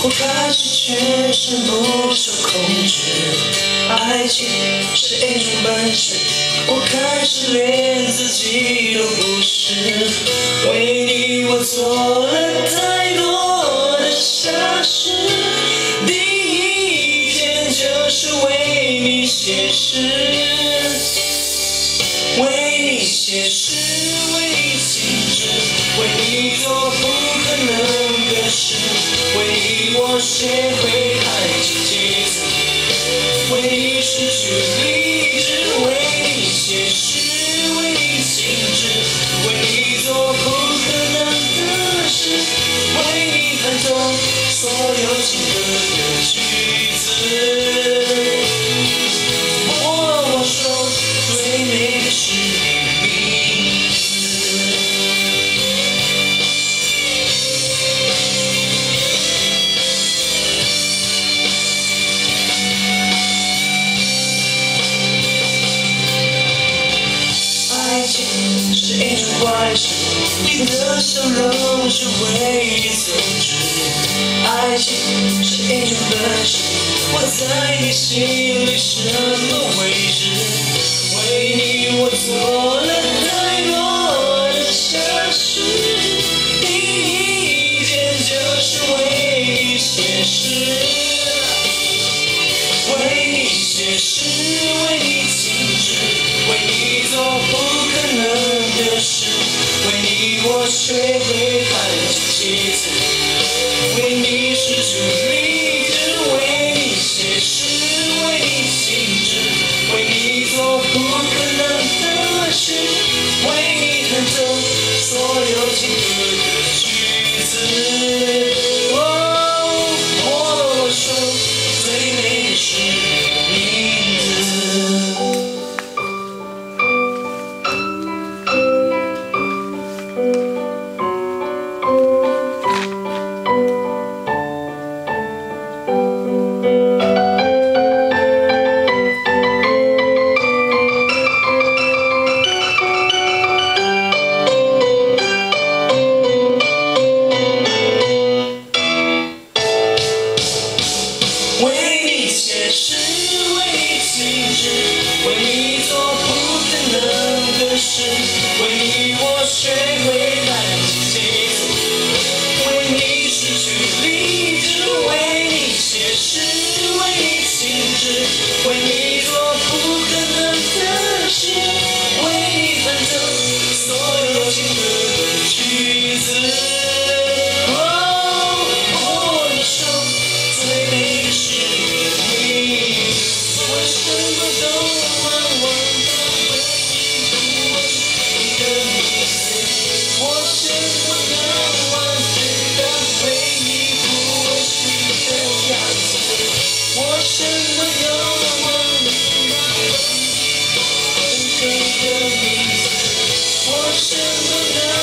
我开始全身不受控制，爱情是一种本事，我开始连自己都不是。为你我做了太多的傻事，第一天就是为你写诗，为你写诗，为你静止，为你做不可能的事，为你我学会弹起节奏，为你失去理智，为你写诗，为你静止，为你做不可能的事，为你弹奏所有情歌的句子。我说最美的是你名字。爱情是一种怪事，你的笑容是唯一宗旨。爱情是一种本事，我在你心里什么位置？为你我做了太多的傻事，第一件就是为你写诗，为你写诗，为你静止，为你做不可能的事，为你我学会弹起节奏，为你失去理智，为你写诗，为你静止，为你做不可能的事，为你弹奏所有情歌的句子。我说最美的是名字。为你写诗，为你静止，为你做不可能的事，为你我学会弹起节奏，为你失去理智，为你写诗，为你静止，为你做不可能的事，为你弹奏所有情歌的句子。我说最美的是你，我什么都忘忘的回忆，我是你的名字，我什么都忘记的回忆，我是你的样子，我什么都忘记的回忆，我是你的名字，我什么都